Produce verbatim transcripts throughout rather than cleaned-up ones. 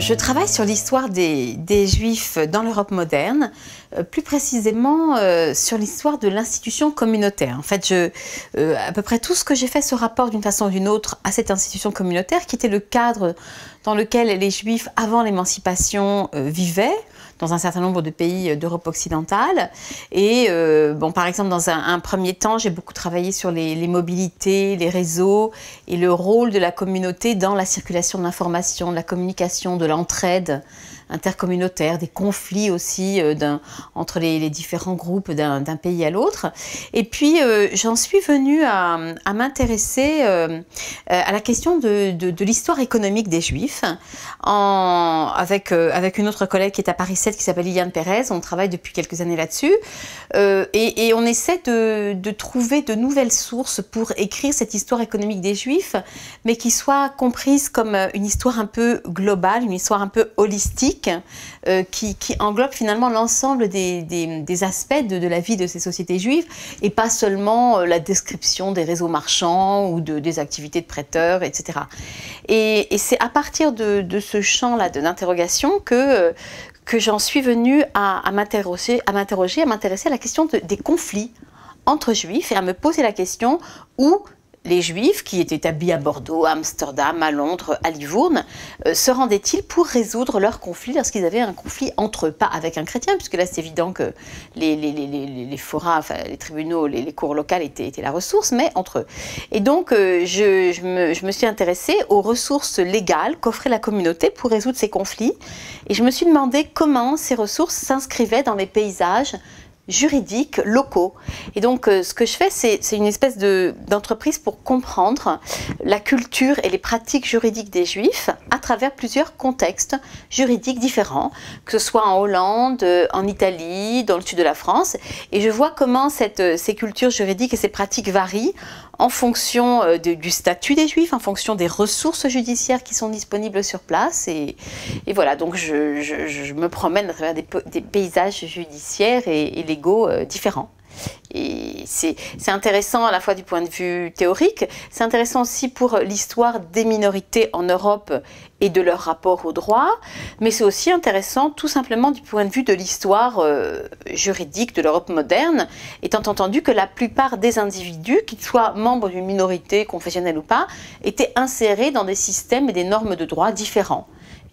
Je travaille sur l'histoire des, des Juifs dans l'Europe moderne, euh, plus précisément euh, sur l'histoire de l'institution communautaire. En fait, je, euh, à peu près tout ce que j'ai fait se rapporte d'une façon ou d'une autre à cette institution communautaire qui était le cadre dans lequel les Juifs, avant l'émancipation, euh, vivaient dans un certain nombre de pays d'Europe occidentale. Et euh, bon, par exemple, dans un, un premier temps, j'ai beaucoup travaillé sur les, les mobilités, les réseaux et le rôle de la communauté dans la circulation de l'information, de la communication, de l'entraide intercommunautaire, des conflits aussi euh, entre les, les différents groupes d'un pays à l'autre. Et puis, euh, j'en suis venue à, à m'intéresser euh, à la question de, de, de l'histoire économique des Juifs, en, avec, euh, avec une autre collègue qui est à Paris sept, qui s'appelle Liliane Pérez. On travaille depuis quelques années là-dessus. Euh, et, et on essaie de, de trouver de nouvelles sources pour écrire cette histoire économique des Juifs, mais qui soit comprise comme une histoire un peu globale, une histoire un peu holistique, Euh, qui, qui englobe finalement l'ensemble des, des, des aspects de, de la vie de ces sociétés juives et pas seulement euh, la description des réseaux marchands ou de, des activités de prêteurs, et cetera. Et, et c'est à partir de, de ce champ-là d'interrogation que, euh, que j'en suis venue à, à m'interroger, à m'interroger, à m'intéresser à la question de, des conflits entre juifs et à me poser la question où les Juifs, qui étaient établis à Bordeaux, à Amsterdam, à Londres, à Livourne, euh, se rendaient-ils pour résoudre leurs conflits lorsqu'ils avaient un conflit entre eux, pas avec un chrétien, puisque là c'est évident que les, les, les, les, les forats, enfin, les tribunaux, les, les cours locales étaient, étaient la ressource, mais entre eux. Et donc euh, je, je, me, je me suis intéressée aux ressources légales qu'offrait la communauté pour résoudre ces conflits, et je me suis demandé comment ces ressources s'inscrivaient dans les paysages juridiques locaux. Et donc euh, ce que je fais, c'est une espèce d'entreprise pour comprendre la culture et les pratiques juridiques des Juifs à travers plusieurs contextes juridiques différents, que ce soit en Hollande, en Italie, dans le sud de la France. Et je vois comment cette, ces cultures juridiques et ces pratiques varient en fonction euh, de, du statut des Juifs, en fonction des ressources judiciaires qui sont disponibles sur place. Et, et voilà, donc je, je, je me promène à travers des, des paysages judiciaires et, et légaux euh, différents. Et c'est intéressant à la fois du point de vue théorique, c'est intéressant aussi pour l'histoire des minorités en Europe et de leur rapport au droit, mais c'est aussi intéressant tout simplement du point de vue de l'histoire euh, juridique de l'Europe moderne, étant entendu que la plupart des individus, qu'ils soient membres d'une minorité confessionnelle ou pas, étaient insérés dans des systèmes et des normes de droit différents.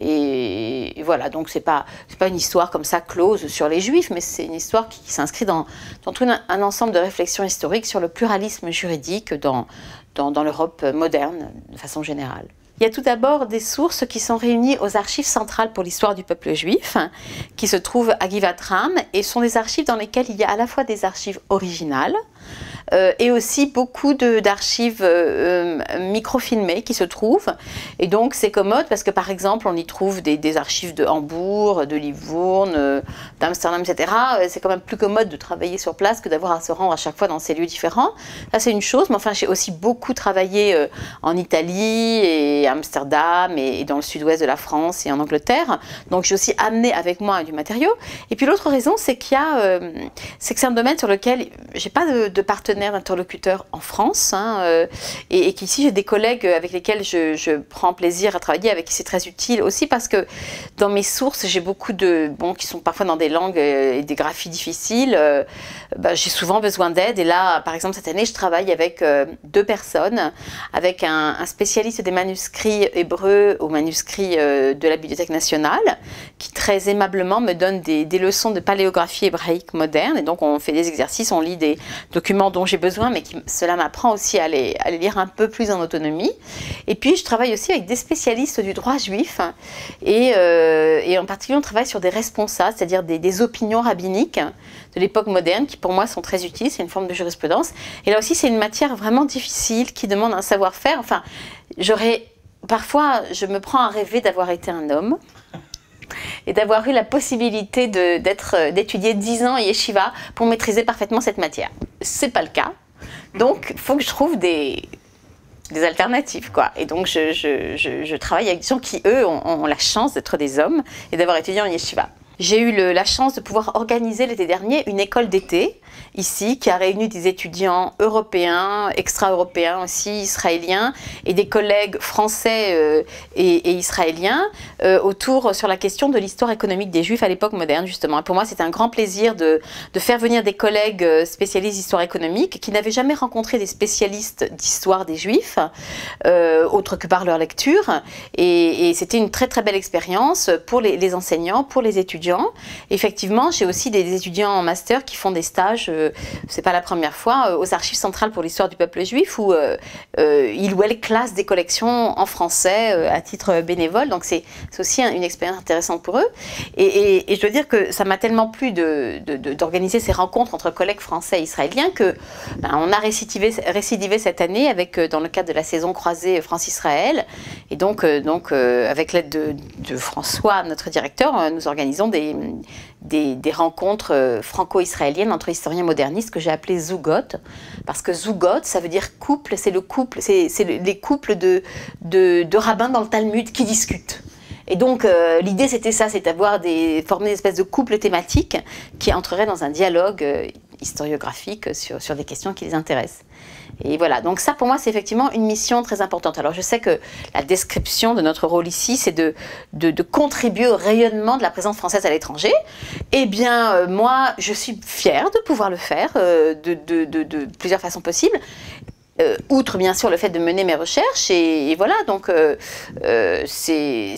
Et voilà, donc c'est pas, c'est pas une histoire comme ça close sur les Juifs, mais c'est une histoire qui, qui s'inscrit dans, dans tout un, un ensemble de réflexions historiques sur le pluralisme juridique dans, dans, dans l'Europe moderne de façon générale. Il y a tout d'abord des sources qui sont réunies aux archives centrales pour l'histoire du peuple juif, qui se trouvent à Givat-Ram, et sont des archives dans lesquelles il y a à la fois des archives originales, Euh, et aussi beaucoup d'archives euh, microfilmées qui se trouvent. Et donc c'est commode parce que par exemple on y trouve des, des archives de Hambourg, de Livourne, euh, d'Amsterdam, et cetera. C'est quand même plus commode de travailler sur place que d'avoir à se rendre à chaque fois dans ces lieux différents. Ça c'est une chose, mais enfin j'ai aussi beaucoup travaillé euh, en Italie et à Amsterdam et, et dans le sud-ouest de la France et en Angleterre. Donc j'ai aussi amené avec moi du matériau. Et puis l'autre raison c'est qu'il y a, euh, c'est que c'est un domaine sur lequel j'ai pas de, de partenaire d'interlocuteurs en France, hein, euh, et, et qu'ici j'ai des collègues avec lesquels je, je prends plaisir à travailler, avec qui c'est très utile aussi parce que dans mes sources j'ai beaucoup de, bon, qui sont parfois dans des langues et des graphies difficiles, euh, bah, j'ai souvent besoin d'aide et là par exemple cette année je travaille avec euh, deux personnes, avec un, un spécialiste des manuscrits hébreux aux manuscrits euh, de la Bibliothèque nationale qui très aimablement me donne des, des leçons de paléographie hébraïque moderne et donc on fait des exercices, on lit des documents dont j'ai besoin, mais qui, cela m'apprend aussi à les, à les lire un peu plus en autonomie. Et puis, je travaille aussi avec des spécialistes du droit juif, et, euh, et en particulier, on travaille sur des responsa, c'est-à-dire des, des opinions rabbiniques de l'époque moderne, qui pour moi sont très utiles, c'est une forme de jurisprudence. Et là aussi, c'est une matière vraiment difficile, qui demande un savoir-faire. Enfin, j'aurais, parfois, je me prends à rêver d'avoir été un homme, et d'avoir eu la possibilité d'étudier dix ans à Yeshiva pour maîtriser parfaitement cette matière. Ce n'est pas le cas, donc il faut que je trouve des, des alternatives, quoi. Et donc je, je, je, je travaille avec des gens qui, eux, ont, ont la chance d'être des hommes et d'avoir étudié en Yeshiva. J'ai eu le, la chance de pouvoir organiser l'été dernier une école d'été ici, qui a réuni des étudiants européens, extra-européens aussi, israéliens, et des collègues français euh, et, et israéliens euh, autour sur la question de l'histoire économique des Juifs à l'époque moderne, justement. Et pour moi, c'était un grand plaisir de, de faire venir des collègues spécialistes d'histoire économique qui n'avaient jamais rencontré des spécialistes d'histoire des Juifs, euh, autre que par leur lecture. Et, et c'était une très très belle expérience pour les, les enseignants, pour les étudiants. Effectivement, j'ai aussi des, des étudiants en master qui font des stages, euh, c'est pas la première fois, euh, aux Archives centrales pour l'histoire du peuple juif, où euh, euh, ils ou elles classent des collections en français euh, à titre bénévole. Donc c'est aussi un, une expérience intéressante pour eux. Et, et, et je dois dire que ça m'a tellement plu d'organiser de, de, de, ces rencontres entre collègues français et israéliens que ben, on a récidivé, récidivé cette année avec, dans le cadre de la saison croisée France-Israël. Et donc, euh, donc euh, avec l'aide de, de François, notre directeur, euh, nous organisons des, des, des rencontres franco-israéliennes entre historiens modernistes que j'ai appelées Zougot. Parce que Zougot, ça veut dire couple, c'est le couple, c'est le, les couples de, de, de rabbins dans le Talmud qui discutent. Et donc, euh, l'idée, c'était ça, c'est d'avoir des, former une espèce de couple thématique qui entrerait dans un dialogue euh, historiographique sur, sur des questions qui les intéressent. Et voilà, donc ça, pour moi, c'est effectivement une mission très importante. Alors, je sais que la description de notre rôle ici, c'est de, de, de contribuer au rayonnement de la présence française à l'étranger. Eh bien, euh, moi, je suis fière de pouvoir le faire euh, de, de, de, de plusieurs façons possibles. Euh, outre bien sûr le fait de mener mes recherches, et, et voilà, donc euh, euh, c'est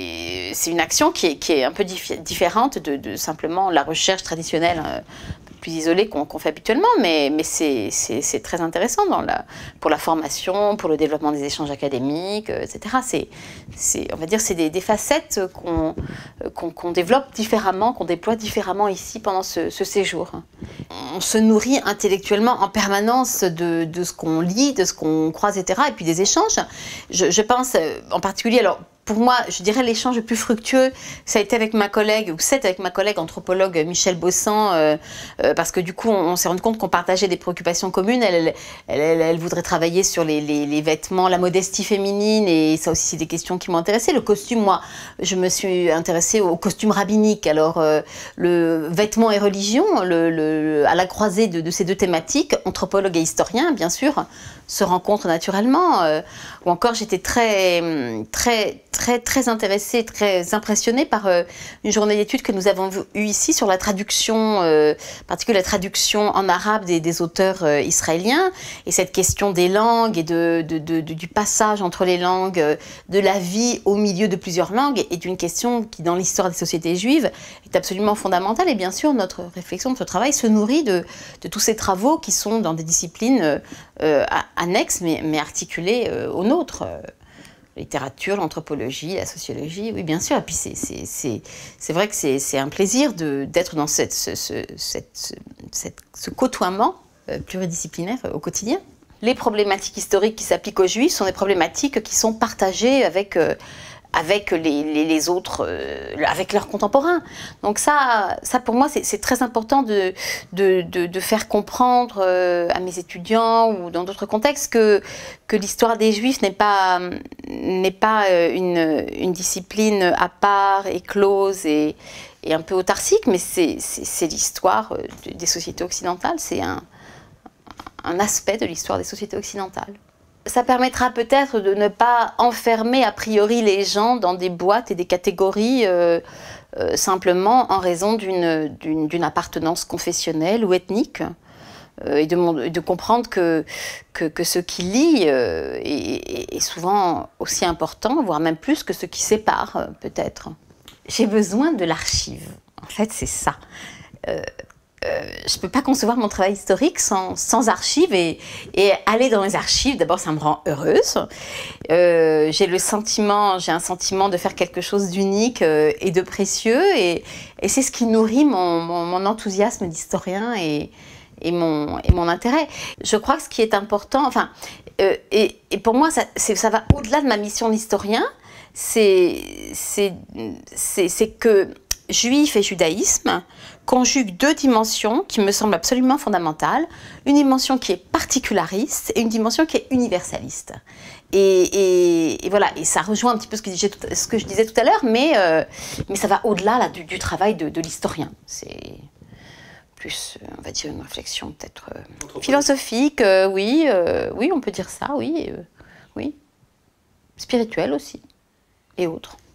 une action qui est, qui est un peu dif différente de, de simplement la recherche traditionnelle euh, plus isolée qu'on qu'on fait habituellement, mais, mais c'est très intéressant dans la, pour la formation, pour le développement des échanges académiques, euh, et cetera. C'est, on va dire, c'est des, des facettes qu'on qu'on qu'on développe différemment, qu'on déploie différemment ici pendant ce, ce séjour. On se nourrit intellectuellement en permanence de, de ce qu'on lit, de ce qu'on croise, et cetera, et puis des échanges. Je, je pense en particulier, alors, pour moi, je dirais l'échange le plus fructueux, ça a été avec ma collègue, ou c'est avec ma collègue anthropologue Michèle Bossan, euh, euh, parce que du coup, on, on s'est rendu compte qu'on partageait des préoccupations communes. Elle, elle, elle, elle, elle voudrait travailler sur les, les, les vêtements, la modestie féminine, et ça aussi, c'est des questions qui m'ont intéressée. Le costume, moi, je me suis intéressée au costume rabbinique. Alors, euh, le vêtement et religion, le, le, à la croisée de, de ces deux thématiques, anthropologue et historien, bien sûr, se rencontrent naturellement. Euh, ou encore, j'étais très, très, très, très intéressée, très impressionnée par euh, une journée d'études que nous avons eue ici sur la traduction, euh, en particulier la traduction en arabe des, des auteurs euh, israéliens, et cette question des langues et de, de, de, de, du passage entre les langues, euh, de la vie au milieu de plusieurs langues, est une question qui, dans l'histoire des sociétés juives, est absolument fondamentale. Et bien sûr, notre réflexion, notre travail se nourrit de, de tous ces travaux qui sont dans des disciplines euh, euh, annexes, mais, mais articulées euh, aux nôtres. Euh, littérature, l'anthropologie, la sociologie, oui, bien sûr. Et puis, c'est vrai que c'est un plaisir d'être dans cette, ce, ce, cette, cette, ce côtoiement euh, pluridisciplinaire euh, au quotidien. Les problématiques historiques qui s'appliquent aux Juifs sont des problématiques qui sont partagées avec... Euh, avec les, les, les autres, euh, avec leurs contemporains. Donc ça, ça pour moi, c'est très important de, de, de, de faire comprendre euh, à mes étudiants ou dans d'autres contextes que, que l'histoire des Juifs n'est pas, n'est pas une, une discipline à part et close et, et un peu autarcique, mais c'est l'histoire des sociétés occidentales, c'est un, un aspect de l'histoire des sociétés occidentales. Ça permettra peut-être de ne pas enfermer a priori les gens dans des boîtes et des catégories euh, euh, simplement en raison d'une d'une appartenance confessionnelle ou ethnique, euh, et de, de comprendre que, que, que ce qui lie euh, est, est souvent aussi important, voire même plus que ce qui sépare, euh, peut-être. J'ai besoin de l'archive, en fait c'est ça. Euh, Euh, je ne peux pas concevoir mon travail historique sans, sans archives, et, et aller dans les archives, d'abord ça me rend heureuse. Euh, j'ai le sentiment, j'ai un sentiment de faire quelque chose d'unique euh, et de précieux, et, et c'est ce qui nourrit mon, mon, mon enthousiasme d'historien et, et, mon, et mon intérêt. Je crois que ce qui est important, enfin, euh, et, et pour moi ça, ça va au-delà de ma mission d'historien, c'est que juif et judaïsme conjuguent deux dimensions qui me semblent absolument fondamentales. Une dimension qui est particulariste et une dimension qui est universaliste. Et, et, et voilà, et ça rejoint un petit peu ce que, ce que je disais tout à l'heure, mais, euh, mais ça va au-delà du, du travail de, de l'historien. C'est plus, on va dire, une réflexion peut-être euh, philosophique, euh, oui, euh, oui, on peut dire ça, oui, euh, oui, spirituelle aussi, et autres.